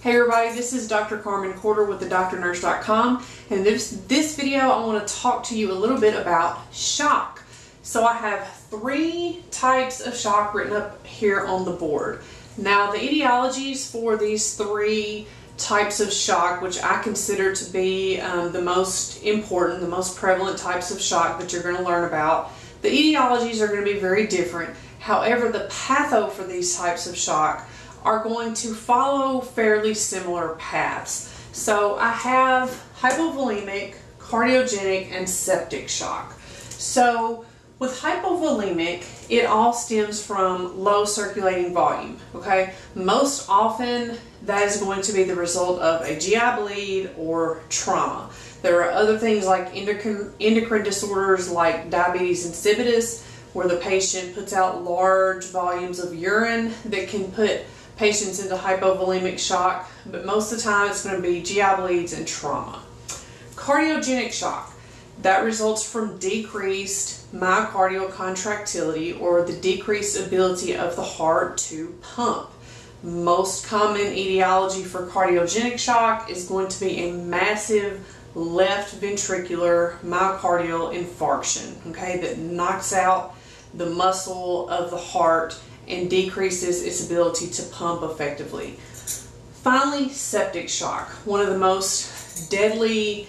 Hey everybody, this is Dr. Carmen Corder with thedoctornurse.com, and this video I want to talk to you a little bit about shock. So I have 3 types of shock written up here on the board. Now the etiologies for these 3 types of shock, which I consider to be the most important, the most prevalent types of shock that you're going to learn about, the etiologies are going to be very different. However, the patho for these types of shock are going to follow fairly similar paths. So I have hypovolemic, cardiogenic, and septic shock. So with hypovolemic, it all stems from low circulating volume, okay? Most often that is going to be the result of a GI bleed or trauma. There are other things like endocrine disorders like diabetes insipidus, where the patient puts out large volumes of urine that can put patients into hypovolemic shock, but most of the time it's going to be GI bleeds and trauma. Cardiogenic shock, that results from decreased myocardial contractility or the decreased ability of the heart to pump. Most common etiology for cardiogenic shock is going to be a massive left ventricular myocardial infarction, okay, that knocks out the muscle of the heart and decreases its ability to pump effectively. Finally, septic shock, one of the most deadly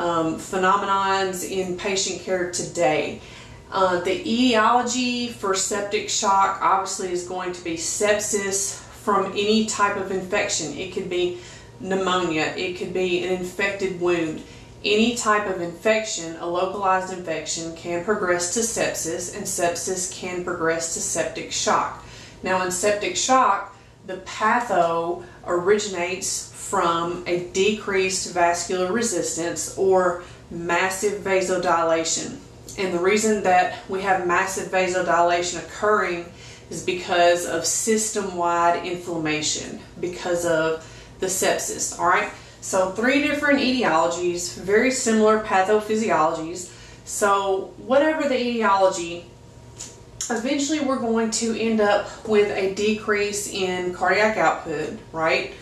phenomenons in patient care today. The etiology for septic shock obviously is going to be sepsis from any type of infection. It could be pneumonia, it could be an infected wound. Any type of infection, a localized infection, can progress to sepsis, and sepsis can progress to septic shock. Now in septic shock, the patho originates from a decreased vascular resistance or massive vasodilation. And the reason that we have massive vasodilation occurring is because of system-wide inflammation, because of the sepsis, all right? So 3 different etiologies, very similar pathophysiologies. So whatever the etiology, eventually we're going to end up with a decrease in cardiac output, right?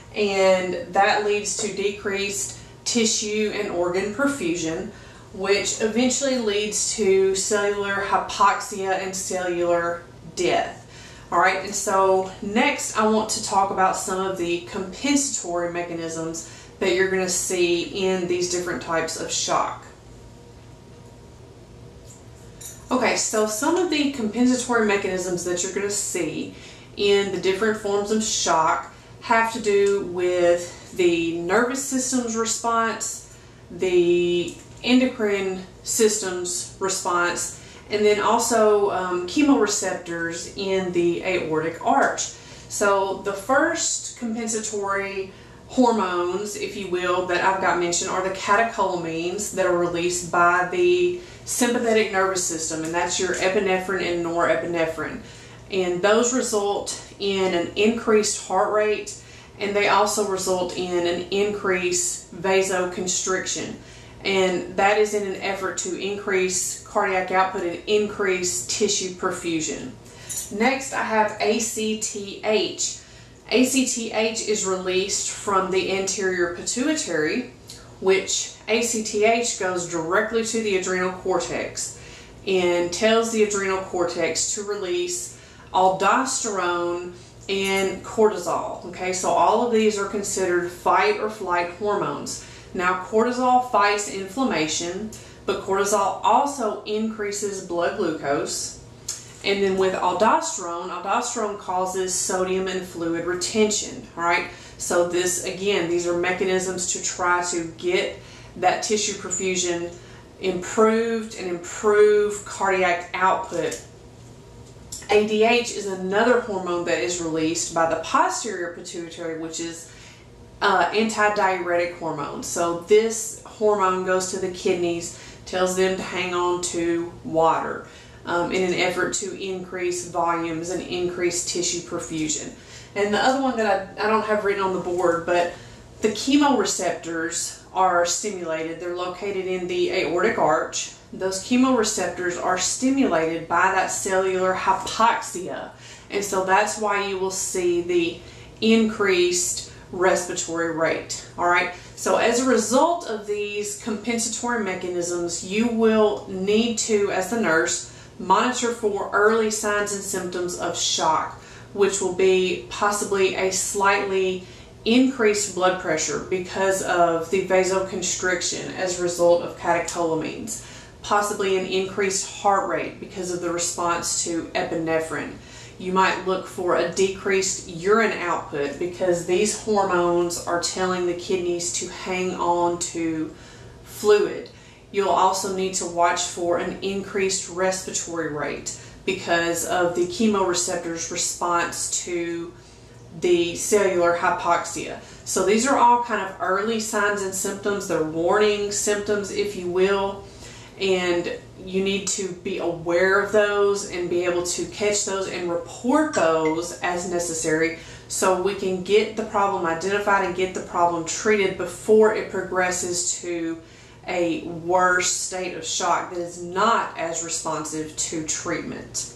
And that leads to decreased tissue and organ perfusion, which eventually leads to cellular hypoxia and cellular death. All right, and so next I want to talk about some of the compensatory mechanisms that you're going to see in these different types of shock. Okay, so some of the compensatory mechanisms that you're going to see in the different forms of shock have to do with the nervous system's response, the endocrine system's response, and then also chemoreceptors in the aortic arch. So the first compensatory hormones, if you will, that I've got mentioned are the catecholamines that are released by the sympathetic nervous system, and that's your epinephrine and norepinephrine. And those result in an increased heart rate, and they also result in an increased vasoconstriction. And that is in an effort to increase cardiac output and increase tissue perfusion. Next, I have ACTH. ACTH is released from the anterior pituitary, which ACTH goes directly to the adrenal cortex and tells the adrenal cortex to release aldosterone and cortisol. Okay, so all of these are considered fight or flight hormones. Now, cortisol fights inflammation, but cortisol also increases blood glucose. And then with aldosterone, aldosterone causes sodium and fluid retention, all right? So this, again, these are mechanisms to try to get that tissue perfusion improved and improve cardiac output. ADH is another hormone that is released by the posterior pituitary, which is antidiuretic hormone. So this hormone goes to the kidneys, tells them to hang on to water in an effort to increase volumes and increase tissue perfusion. And the other one that I don't have written on the board, but the chemoreceptors are stimulated. They're located in the aortic arch. Those chemoreceptors are stimulated by that cellular hypoxia. And so that's why you will see the increased respiratory rate. All right, so as a result of these compensatory mechanisms, you will need to, as the nurse, monitor for early signs and symptoms of shock, which will be possibly a slightly increased blood pressure because of the vasoconstriction as a result of catecholamines, possibly an increased heart rate because of the response to epinephrine. You might look for a decreased urine output because these hormones are telling the kidneys to hang on to fluid. You'll also need to watch for an increased respiratory rate because of the chemoreceptors' response to the cellular hypoxia. So these are all kind of early signs and symptoms. They're warning symptoms, if you will, and you need to be aware of those and be able to catch those and report those as necessary so we can get the problem identified and get the problem treated before it progresses to a worse state of shock that is not as responsive to treatment.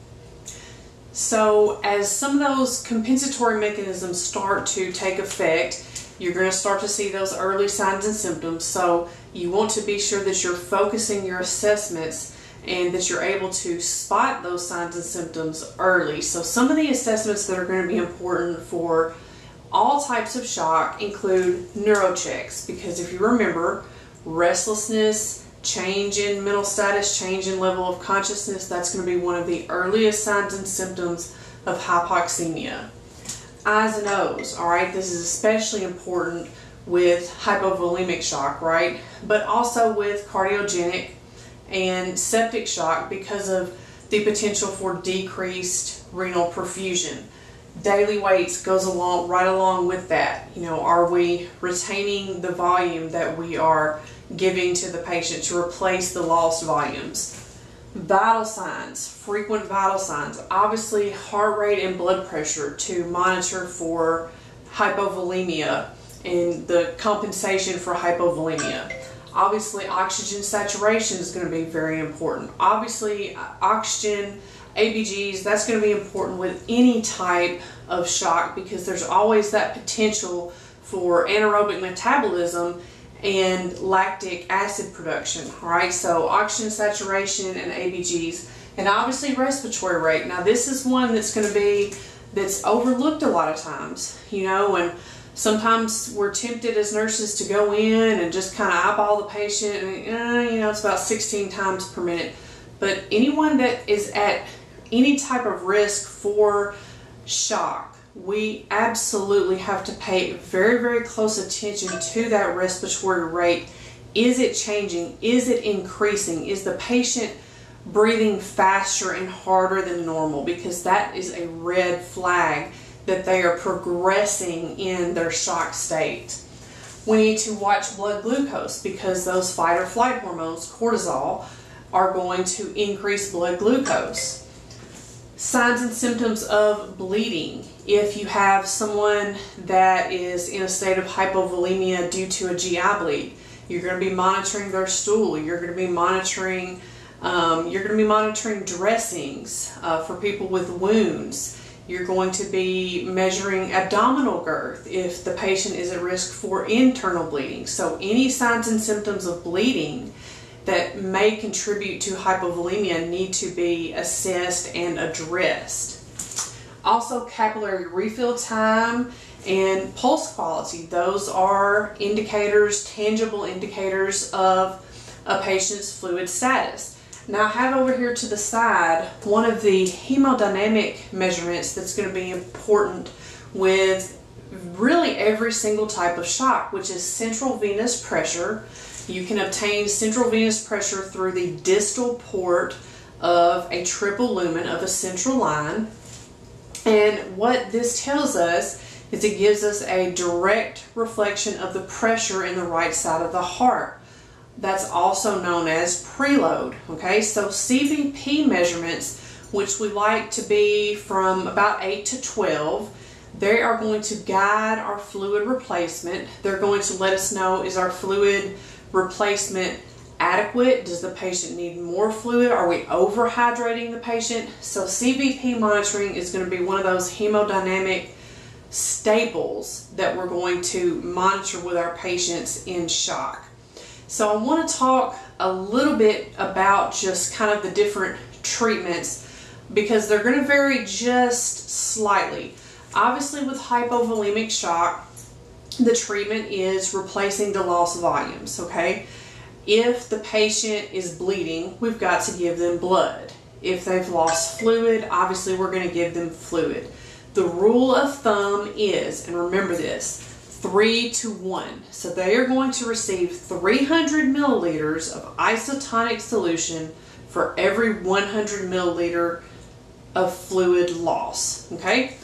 So as some of those compensatory mechanisms start to take effect, you're going to start to see those early signs and symptoms. So you want to be sure that you're focusing your assessments and that you're able to spot those signs and symptoms early. So some of the assessments that are going to be important for all types of shock include Neuro Checks, because if you remember, restlessness, change in mental status, change in level of consciousness, that's going to be one of the earliest signs and symptoms of hypoxemia. Eyes and nose, all right, this is especially important with hypovolemic shock, right? But also with cardiogenic and septic shock because of the potential for decreased renal perfusion. Daily weights goes along right along with that. You know, are we retaining the volume that we are giving to the patient to replace the lost volumes? Vital signs, frequent vital signs, obviously heart rate and blood pressure to monitor for hypovolemia and the compensation for hypovolemia. Obviously oxygen saturation is going to be very important. Obviously oxygen, ABGs, that's going to be important with any type of shock because there's always that potential for anaerobic metabolism and lactic acid production. All right, so oxygen saturation and ABGs, and obviously respiratory rate. Now this is one that's going to be, that's overlooked a lot of times, you know, and sometimes we're tempted as nurses to go in and just kind of eyeball the patient and, you know, it's about 16 times per minute. But anyone that is at any type of risk for shock, we absolutely have to pay very, very close attention to that respiratory rate. Is it changing? Is it increasing? Is the patient breathing faster and harder than normal? Because that is a red flag that they are progressing in their shock state. We need to watch blood glucose because those fight or flight hormones, cortisol, are going to increase blood glucose. Signs and symptoms of bleeding. If you have someone that is in a state of hypovolemia due to a GI bleed, you're going to be monitoring their stool. You're going to be monitoring dressings for people with wounds. You're going to be measuring abdominal girth if the patient is at risk for internal bleeding. So any signs and symptoms of bleeding that may contribute to hypovolemia need to be assessed and addressed. Also, capillary refill time and pulse quality. Those are indicators, tangible indicators of a patient's fluid status. Now I have over here to the side one of the hemodynamic measurements that's going to be important with really every single type of shock, which is central venous pressure. You can obtain central venous pressure through the distal port of a triple lumen of a central line. And what this tells us is it gives us a direct reflection of the pressure in the right side of the heart. That's also known as preload. Okay, so Cvp measurements, which we like to be from about 8 to 12, they are going to guide our fluid replacement. They're going to let us know, is our fluid replacement adequate? Does the patient need more fluid? Are we overhydrating the patient? So Cvp monitoring is going to be one of those hemodynamic staples that we're going to monitor with our patients in shock. So I want to talk a little bit about just kind of the different treatments, because they're going to vary just slightly. Obviously with hypovolemic shock, the treatment is replacing the lost volumes, okay? If the patient is bleeding, we've got to give them blood. If they've lost fluid, obviously we're going to give them fluid. The rule of thumb is, and remember this, 3-to-1. So they are going to receive 300 milliliters of isotonic solution for every 100 milliliter of fluid loss, okay?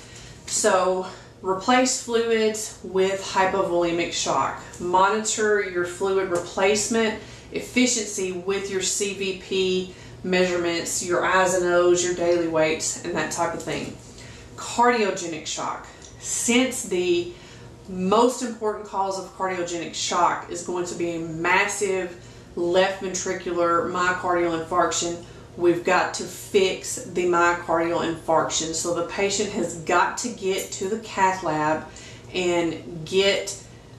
So replace fluids with hypovolemic shock. Monitor your fluid replacement efficiency with your CVP measurements, your I's and O's, your daily weights, and that type of thing. Cardiogenic shock. Since the most important cause of cardiogenic shock is going to be a massive left ventricular myocardial infarction, we've got to fix the myocardial infarction. So the patient has got to get to the cath lab and get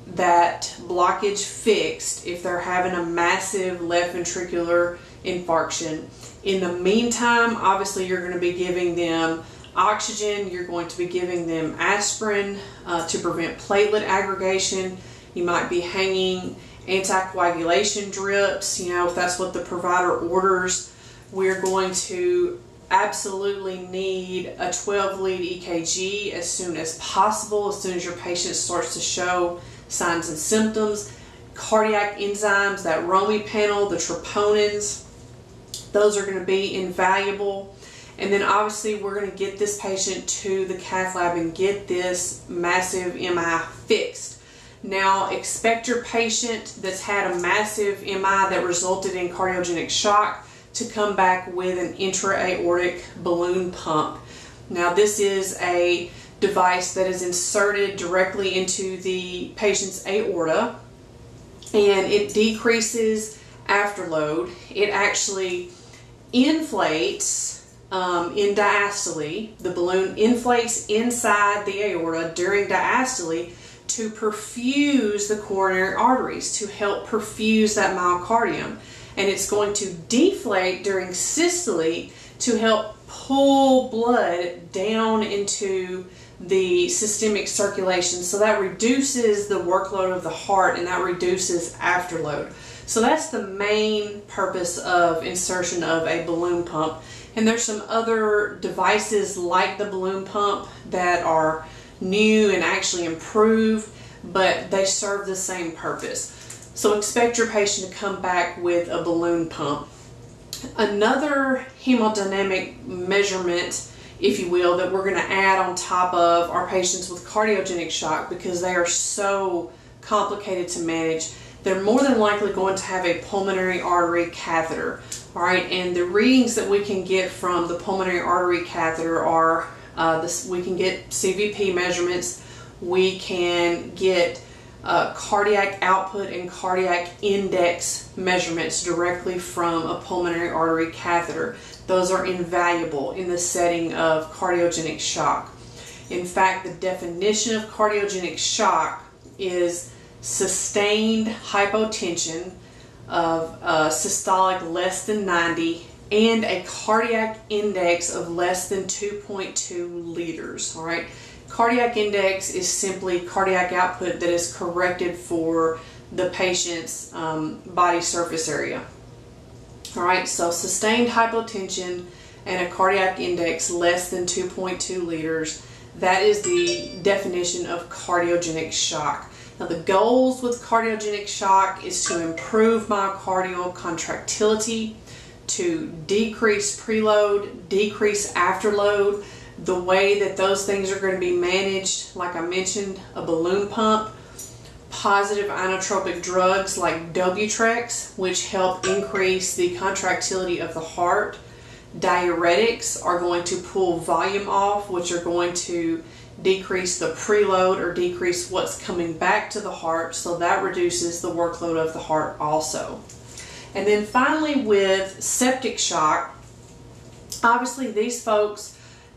that blockage fixed if they're having a massive left ventricular infarction. In the meantime, obviously you're going to be giving them oxygen, you're going to be giving them aspirin to prevent platelet aggregation. You might be hanging anticoagulation drips, you know, if that's what the provider orders. We're going to absolutely need a 12-lead EKG as soon as possible, as soon as your patient starts to show signs and symptoms. Cardiac enzymes, that ROMI panel, the troponins, those are going to be invaluable. And then obviously we're going to get this patient to the cath lab and get this massive MI fixed. Now expect your patient that's had a massive MI that resulted in cardiogenic shock to come back with an intra-aortic balloon pump. Now this is a device that is inserted directly into the patient's aorta, and it decreases afterload. It actually inflates in diastole. The balloon inflates inside the aorta during diastole to perfuse the coronary arteries, to help perfuse that myocardium. And it's going to deflate during systole to help pull blood down into the systemic circulation. So that reduces the workload of the heart, and that reduces afterload. So that's the main purpose of insertion of a balloon pump. And there's some other devices like the balloon pump that are new and actually improved, but they serve the same purpose. So expect your patient to come back with a balloon pump. Another hemodynamic measurement, if you will, that we're going to add on top of our patients with cardiogenic shock, because they are so complicated to manage, they're more than likely going to have a pulmonary artery catheter. All right, and the readings that we can get from the pulmonary artery catheter are, we can get CVP measurements, we can get cardiac output and cardiac index measurements directly from a pulmonary artery catheter. Those are invaluable in the setting of cardiogenic shock. In fact, the definition of cardiogenic shock is sustained hypotension of systolic less than 90 and a cardiac index of less than 2.2 liters. All right. Cardiac index is simply cardiac output that is corrected for the patient's body surface area. All right, so sustained hypotension and a cardiac index less than 2.2 liters, that is the definition of cardiogenic shock. Now the goals with cardiogenic shock is to improve myocardial contractility, to decrease preload, decrease afterload. The way that those things are going to be managed, like I mentioned, a balloon pump, positive inotropic drugs like Dobutrex, which help increase the contractility of the heart. Diuretics are going to pull volume off, which are going to decrease the preload or decrease what's coming back to the heart, so that reduces the workload of the heart also. And then finally with septic shock, obviously these folks,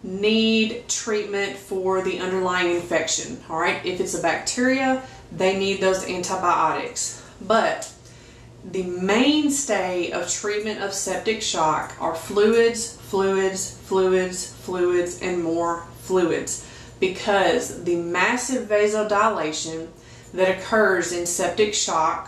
need treatment for the underlying infection. All right, if it's a bacteria, they need those antibiotics. But the mainstay of treatment of septic shock are fluids, fluids, fluids, fluids, and more fluids, because the massive vasodilation that occurs in septic shock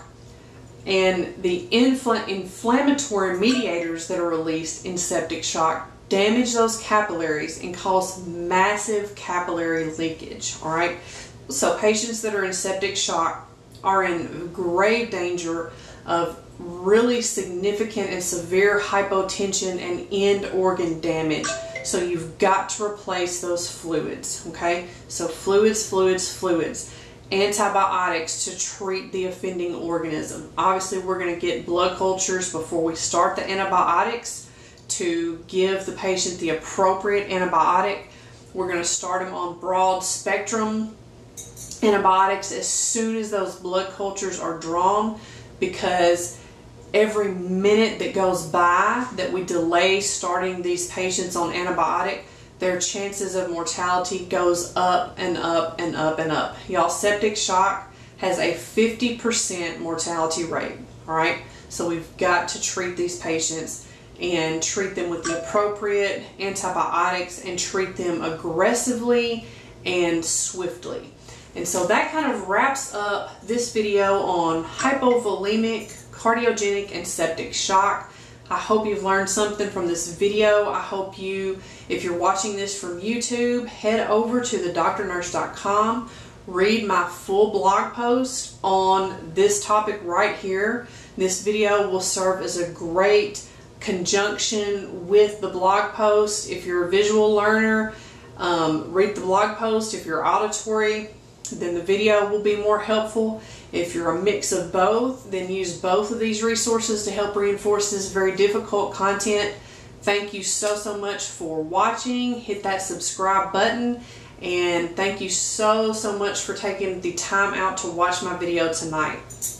and the inflammatory mediators that are released in septic shock damage those capillaries and cause massive capillary leakage. All right, so patients that are in septic shock are in grave danger of really significant and severe hypotension and end organ damage. So you've got to replace those fluids. Okay, so fluids, fluids, fluids. Antibiotics to treat the offending organism. Obviously, we're going to get blood cultures before we start the antibiotics to give the patient the appropriate antibiotic. We're going to start them on broad spectrum antibiotics as soon as those blood cultures are drawn, because every minute that goes by that we delay starting these patients on antibiotic, their chances of mortality goes up and up and up and up. Y'all, septic shock has a 50% mortality rate. All right, so we've got to treat these patients and treat them with the appropriate antibiotics and treat them aggressively and swiftly. And so that kind of wraps up this video on hypovolemic, cardiogenic, and septic shock. I hope you've learned something from this video. I hope you, if you're watching this from YouTube, head over to thedrnurse.com, read my full blog post on this topic right here. This video will serve as a great conjunction with the blog post. If you're a visual learner, read the blog post. If you're auditory, then the video will be more helpful. If you're a mix of both, then use both of these resources to help reinforce this very difficult content. Thank you so much for watching. Hit that subscribe button, and thank you so much for taking the time out to watch my video tonight.